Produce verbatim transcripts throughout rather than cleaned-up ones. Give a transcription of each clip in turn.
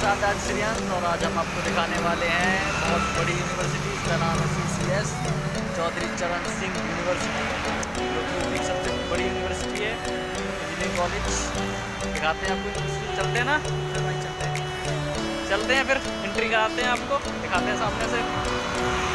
साथ आज श्रेयांश और आज हम आपको दिखाने वाले हैं बहुत बड़ी यूनिवर्सिटी, इसका नाम है सी सी एस चौधरी चरण सिंह यूनिवर्सिटी, जो कि एक सबसे बड़ी यूनिवर्सिटी है, इंजीनियरिंग कॉलेज। दिखाते हैं आपको, चलते हैं ना भाई, चलते हैं चलते हैं फिर एंट्री कराते हैं, आपको दिखाते हैं सामने से।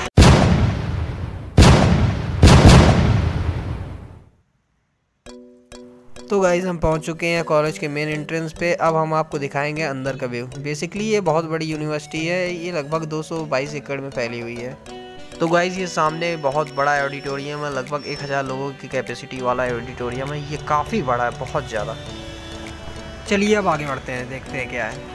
तो गाइज़ हम पहुंच चुके हैं कॉलेज के मेन एंट्रेंस पे। अब हम आपको दिखाएंगे अंदर का व्यू। बेसिकली ये बहुत बड़ी यूनिवर्सिटी है, ये लगभग दो सौ बाईस एकड़ में फैली हुई है। तो गाइज़ ये सामने बहुत बड़ा ऑडिटोरियम है, लगभग एक हज़ार लोगों की कैपेसिटी वाला ऑडिटोरियम है। ये काफ़ी बड़ा है, बहुत ज़्यादा। चलिए अब आगे बढ़ते हैं, देखते हैं क्या है।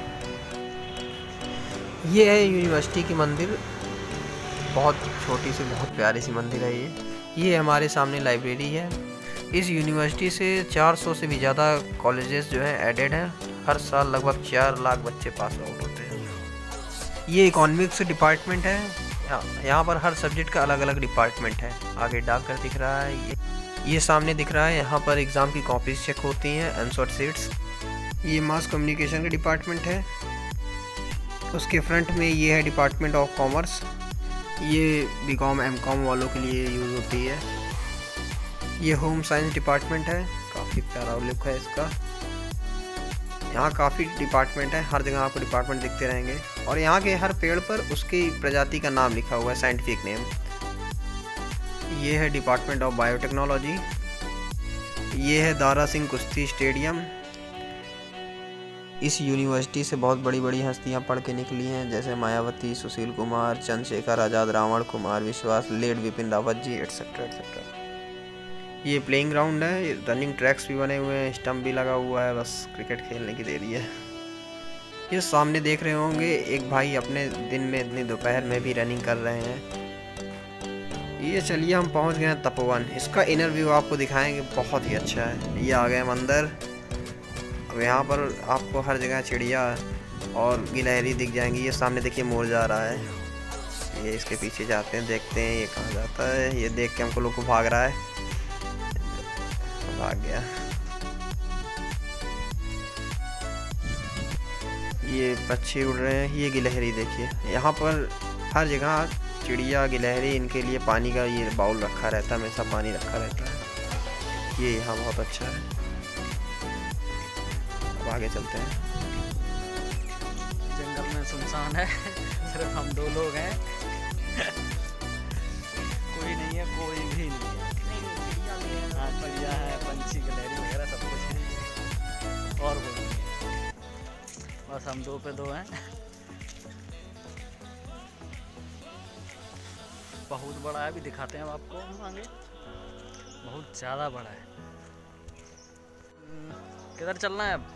ये है यूनिवर्सिटी की मंदिर, बहुत छोटी सी बहुत प्यारी सी मंदिर है ये। ये हमारे सामने लाइब्रेरी है। इस यूनिवर्सिटी से चार सौ से भी ज़्यादा कॉलेजेस जो हैं एडेड हैं। हर साल लगभग चार लाख बच्चे पास आउट होते हैं। ये इकोनॉमिक्स डिपार्टमेंट है, यहाँ पर हर सब्जेक्ट का अलग अलग डिपार्टमेंट है। आगे डाकघर दिख रहा है, ये ये सामने दिख रहा है, यहाँ पर एग्ज़ाम की कॉपीज चेक होती हैं, आंसर शीट्स। ये मास कम्युनिकेशन का डिपार्टमेंट है। उसके फ्रंट में ये है डिपार्टमेंट ऑफ कॉमर्स, ये बी कॉम एम कॉम वालों के लिए यूज़ होती है। ये होम साइंस डिपार्टमेंट है, काफ़ी प्यारा लुक है इसका। यहाँ काफ़ी डिपार्टमेंट है, हर जगह आपको डिपार्टमेंट दिखते रहेंगे। और यहाँ के हर पेड़ पर उसकी प्रजाति का नाम लिखा हुआ है, साइंटिफिक नेम। ये है डिपार्टमेंट ऑफ बायोटेक्नोलॉजी। ये है दारा सिंह कुश्ती स्टेडियम। इस यूनिवर्सिटी से बहुत बड़ी बड़ी हस्तियाँ पढ़ के निकली हैं, जैसे Mayawati, Sushil Kumar, Chandrashekhar Azad, Ravan Kumar Vishwas, late Vipin Rawat ji, etcetera etcetera. ये प्लेइंग ग्राउंड है, रनिंग ट्रैक्स भी बने हुए हैं, स्टंप भी लगा हुआ है, बस क्रिकेट खेलने की देरी है। ये सामने देख रहे होंगे एक भाई अपने दिन में इतनी दोपहर में भी रनिंग कर रहे हैं। ये चलिए हम पहुंच गए हैं तपोवन। इसका इनर व्यू आपको दिखाएंगे, बहुत ही अच्छा है। ये आ गए हम अंदर। अब यहाँ पर आपको हर जगह चिड़िया और गिलहरी दिख जाएंगी। ये सामने देखिए मोर जा रहा है, ये इसके पीछे जाते हैं, देखते हैं ये कहाँ जाता है। ये देख के हमको लोग को भाग रहा है, भाग गया। ये पक्षी उड़ रहे हैं, ये गिलहरी देखिए। यहाँ पर हर जगह चिड़िया गिलहरी, इनके लिए पानी का ये बाउल रखा रहता है, हमेशा पानी रखा रहता है। ये यहाँ बहुत अच्छा है। अब आगे चलते हैं। जंगल में सुनसान है, सिर्फ हम दो लोग हैं। कोई नहीं है, कोई भी नहीं है। हाँ, चिड़िया है, पंछी, गिलहरी वगैरह सब कुछ है, और कोई नहीं है, बस हम दो पे दो हैं। बहुत बड़ा है, अभी दिखाते हैं आपको आगे, बहुत ज़्यादा बड़ा है। किधर चलना है अब?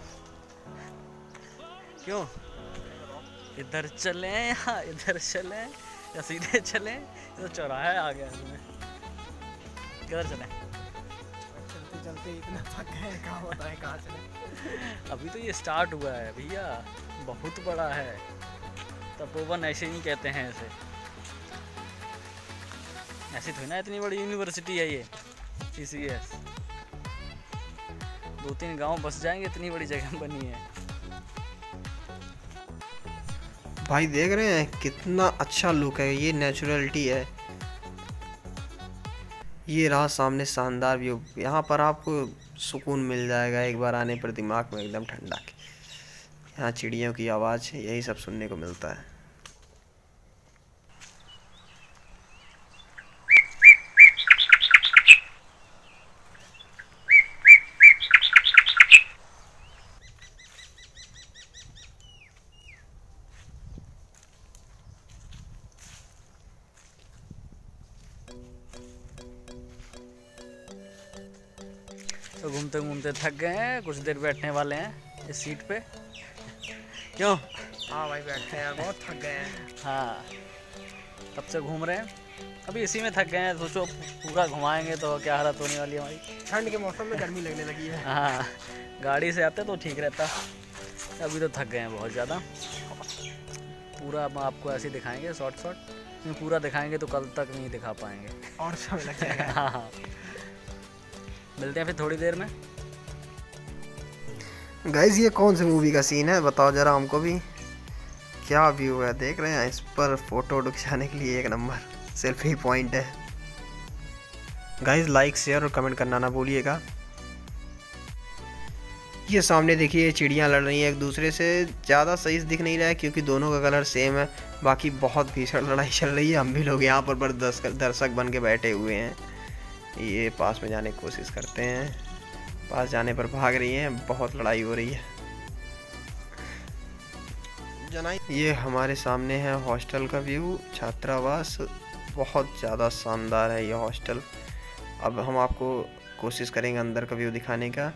क्यों इधर चलें या इधर चलें या सीधे चलें? ये तो चौराहा आ गया हमें, किधर चलें? चलते चलते इतना थक गए, कहाँ होता है कहाँ चले। अभी तो ये स्टार्ट हुआ है भैया, बहुत बड़ा है तपोवन, ऐसे ही कहते हैं इसे। ऐसी थोड़ी ना इतनी बड़ी यूनिवर्सिटी है ये सी सी एस। दो तीन गांव बस जाएंगे, इतनी बड़ी जगह बनी है। भाई देख रहे हैं कितना अच्छा लुक है, ये नेचुरलिटी है। ये रहा सामने शानदार व्यू। यहाँ पर आपको सुकून मिल जाएगा, एक बार आने पर दिमाग में एकदम ठंडा के। यहाँ चिड़ियों की आवाज़, यही सब सुनने को मिलता है। तो घूमते घूमते थक गए हैं, कुछ देर बैठने वाले हैं इस सीट पे। क्यों? हाँ भाई बैठते हैं, बहुत थक गए हैं। हाँ, तब से घूम रहे हैं, अभी इसी में थक गए हैं। सोचो पूरा घुमाएंगे तो क्या हालत होने वाली है हमारी। ठंड के मौसम में गर्मी लगने लगी है। हाँ, गाड़ी से आते तो ठीक रहता, अभी तो थक गए हैं बहुत ज़्यादा। पूरा हम आपको ऐसे दिखाएंगे शॉर्ट शॉर्ट, पूरा दिखाएंगे तो कल तक नहीं दिखा पाएंगे और समय लग जाएगा। हाँ हाँ, मिलते हैं फिर थोड़ी देर में। गाइस ये कौन सी मूवी का सीन है बताओ जरा हमको भी। क्या व्यू है, देख रहे हैं। इस पर फोटो खिंचाने के लिए एक नंबर सेल्फी पॉइंट है। गाइस लाइक शेयर और कमेंट करना ना भूलिएगा। ये सामने देखिए चिड़ियाँ लड़ रही हैं एक दूसरे से। ज़्यादा सही दिख नहीं रहा है क्योंकि दोनों का कलर सेम है। बाकी बहुत भीषण लड़ाई चल रही है। हम भी लोग यहाँ पर बस दर्शक दर्शक बन के बैठे हुए हैं। ये पास में जाने की कोशिश करते हैं, पास जाने पर भाग रही हैं। बहुत लड़ाई हो रही है। ये हमारे सामने है हॉस्टल का व्यू, छात्रावास। बहुत ज़्यादा शानदार है ये हॉस्टल। अब हम आपको कोशिश करेंगे अंदर का व्यू दिखाने का।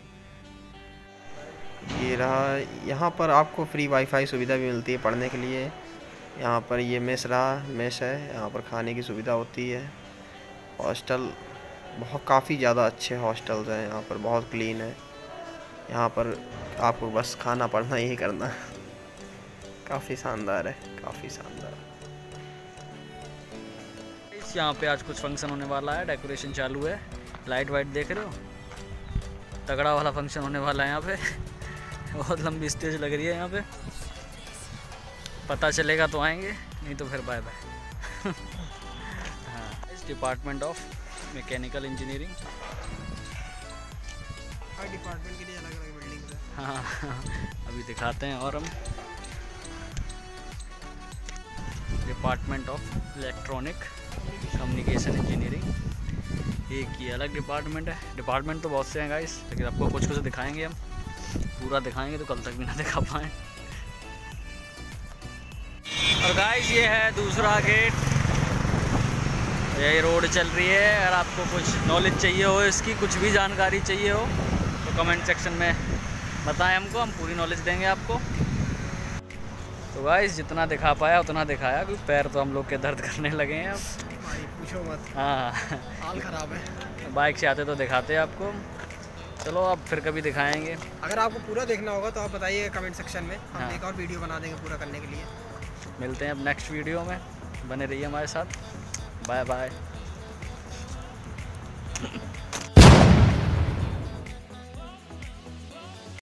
ये रहा, यहाँ पर आपको फ्री वाईफाई सुविधा भी मिलती है पढ़ने के लिए। यहाँ पर ये मेस रहा, मेस है, यहाँ पर खाने की सुविधा होती है। हॉस्टल बहुत काफ़ी ज़्यादा अच्छे हॉस्टल्स हैं यहाँ पर, बहुत क्लीन है। यहाँ पर आपको बस खाना पढ़ना ही करना है। काफ़ी शानदार है, काफ़ी शानदार। यहाँ पे आज कुछ फंक्शन होने वाला है, डेकोरेशन चालू है। लाइट वाइट देख रहे हो, तगड़ा वाला फंक्शन होने वाला है यहाँ पे। बहुत लंबी स्टेज लग रही है यहाँ पे। पता चलेगा तो आएंगे, नहीं तो फिर बाय बाय। हाँ, इस डिपार्टमेंट ऑफ मैकेनिकल इंजीनियरिंग। हर डिपार्टमेंट के लिए अलग अलग बिल्डिंग्स है। हाँ अभी दिखाते हैं। और हम department of electronic communication engineering, एक ही अलग डिपार्टमेंट है। डिपार्टमेंट तो बहुत से हैं गाइस, लेकिन आपको कुछ कुछ दिखाएंगे हम। पूरा दिखाएंगे तो कल तक भी ना दिखा पाएँ। और गाइस ये है दूसरा गेट। यही रोड चल रही है। अगर आपको कुछ नॉलेज चाहिए हो, इसकी कुछ भी जानकारी चाहिए हो तो कमेंट सेक्शन में बताएं हमको, हम पूरी नॉलेज देंगे आपको। तो गाइस जितना दिखा पाया उतना दिखाया, क्योंकि पैर तो हम लोग के दर्द करने लगे हैं अब। पूछो मत, हाँ हाल ख़राब है। बाइक से आते तो दिखाते आपको। चलो अब फिर कभी दिखाएंगे। अगर आपको पूरा देखना होगा तो आप बताइए कमेंट सेक्शन में, हम हाँ। एक और वीडियो बना देंगे पूरा करने के लिए। मिलते हैं अब नेक्स्ट वीडियो में, बने रहिए हमारे साथ। Bye bye.